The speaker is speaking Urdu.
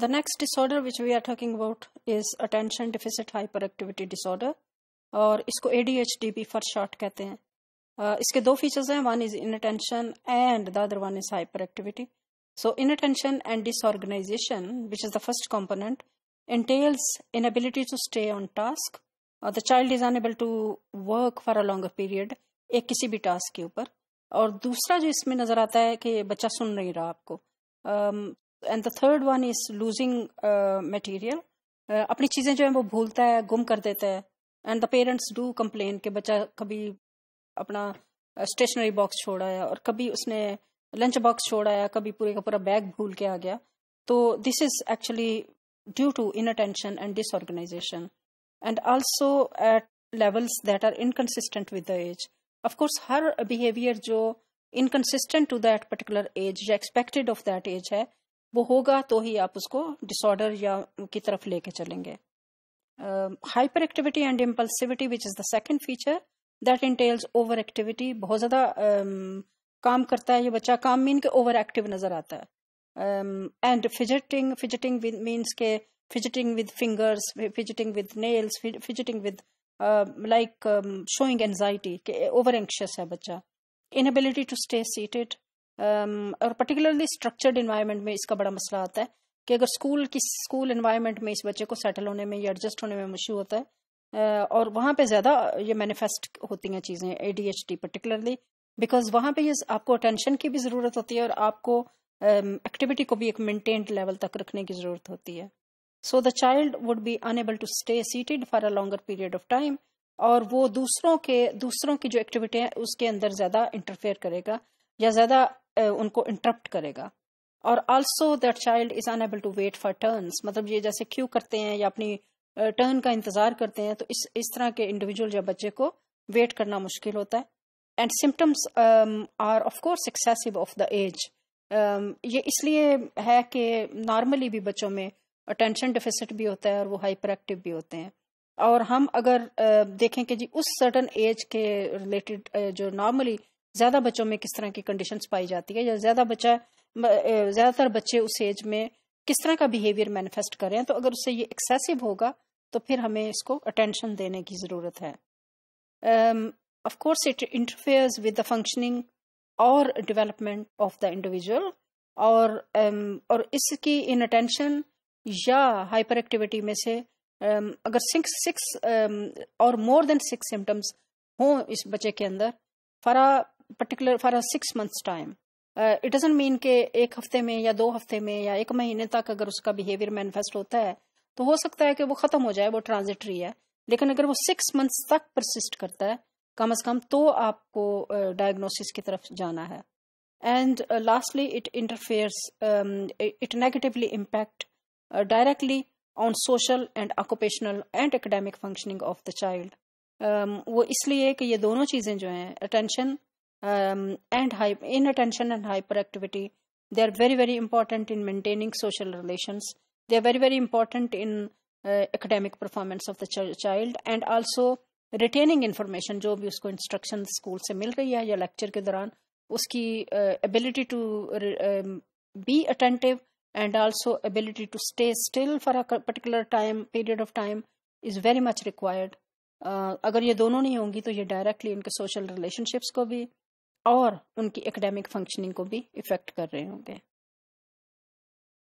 The next disorder which we are talking about is attention deficit hyperactivity disorder, اور اس کو ADHD بھی for short کہتے ہیں. اس کے دو فیچرز ہیں, one is inattention and the other one is hyperactivity. So inattention and disorganization, which is the first component, entails inability to stay on task. The child is unable to work for a longer period ایک کسی بھی ٹاسک کے اوپر. اور دوسرا جو اس میں نظر آتا ہے کہ بچہ سن نہیں رہا آپ کو. And the third one is losing material, اپنی چیزیں جو ہیں وہ بھولتا ہے, گم کر دیتا ہے. And the parents do complain کہ بچہ کبھی اپنا اسٹیشنری باکس چھوڑ آیا اور کبھی اس نے لنچ باکس چھوڑ آیا, کبھی پورے کا پورا بیگ بھول کے آ گیا. تو this is actually due to intention and disorganization, and also at levels that are inconsistent with the age. Of course her behaviour جو inconsistent to that particular age یا ایکسپیکٹڈ آف دیٹ ایج ہے وہ ہوگا تو ہی آپ اس کو ڈس آرڈر یا کی طرف لے کے چلیں گے. Hyperactivity and impulsivity which is the second feature that entails overactivity. بہت زیادہ کام کرتا ہے یہ بچہ, کام مین کے اوور ایکٹیو نظر آتا ہے. اینڈ فجٹنگ مینس کے fidgeting with fingers, fidgeting with nails, fidgeting with like showing anxiety کہ اوور اینکشیس ہے بچہ. انیبلٹی ٹو اسٹے سیٹڈ, اور پرٹیکولرلی اسٹرکچرڈ انوائرمنٹ میں اس کا بڑا مسئلہ آتا ہے کہ اگر اسکول انوائرمنٹ میں اس بچے کو سیٹل ہونے میں یا ایڈجسٹ ہونے میں مشکل ہوتا ہے, اور وہاں پہ زیادہ یہ مینیفیسٹ ہوتی ہیں چیزیں ADHD پرٹیکولرلی, بیکاز وہاں پہ یہ آپ کو اٹینشن کی بھی ضرورت ہوتی ہے اور آپ کو ایکٹیویٹی کو بھی ایک مینٹینڈ لیول تک رکھنے کی ضرورت ہوتی ہے. So the child would be unable to stay seated for a longer period of time, اور وہ دوسروں کی جو ایکٹیویٹی ہے اس کے اندر زیادہ انٹرفیئر کرے گا یا زیادہ ان کو انٹرپٹ کرے گا. اور also that child is unable to wait for turns, مطلب یہ جیسے کیو کرتے ہیں یا اپنی ٹرن کا انتظار کرتے ہیں, تو اس طرح کے انڈیویجول یا بچے کو ویٹ کرنا مشکل ہوتا ہے. And symptoms are of course excessive of the age. یہ اس لیے ہے کہ نارملی بھی بچوں میں اٹینشن ڈیفیسٹ بھی ہوتا ہے اور وہ ہائپر ایکٹیو بھی ہوتے ہیں. اور ہم اگر دیکھیں کہ جی اس سرٹن ایج کے ریلیٹڈ جو نارملی زیادہ بچوں میں کس طرح کی کنڈیشنز پائی جاتی ہے, یا زیادہ تر بچے اس ایج میں کس طرح کا بیہیویئر مینیفیسٹ کر رہے ہیں, تو اگر اس سے یہ ایکسیسو ہوگا تو پھر ہمیں اس کو اٹینشن دینے کی ضرورت ہے. Of course it interferes with the functioning اور ڈیولپمنٹ آف دا انڈیویجول, اور اس کی ان اٹینشن یا ہائپر ایکٹیویٹی میں سے اگر 6 اور مور دین 6 سمٹمس ہوں اس بچے کے اندر for a 6 months time, it doesn't mean کہ ایک ہفتے میں یا 2 ہفتے میں یا 1 مہینے تک اگر اس کا بیہیویئر مینیفیسٹ ہوتا ہے تو ہو سکتا ہے کہ وہ ختم ہو جائے, وہ ٹرانزٹری ہے. لیکن اگر وہ 6 months تک پرسسٹ کرتا ہے کم از کم, تو آپ کو ڈائگنوسس کی طرف جانا ہے. And lastly it interferes, it negatively impact directly on social and occupational and academic functioning of the child. وہ اس لیے کہ یہ دونوں چیزیں جو ہیں attention and inattention and hyperactivity, they are very very important in maintaining social relations, they are very very important in academic performance of the child, and also retaining information جو بھی اس کو انسٹرکشن اسکول سے مل رہی ہے یا لیکچر کے دوران, اس کی ability to be attentive and also ability to stay still for a particular period of time is very much required. اگر یہ دونوں نہیں ہوں گی تو یہ ڈائریکٹلی ان کے سوشل ریلیشن شپس کو بھی اور ان کی اکیڈیمک فنکشننگ کو بھی افیکٹ کر رہے ہوں گے.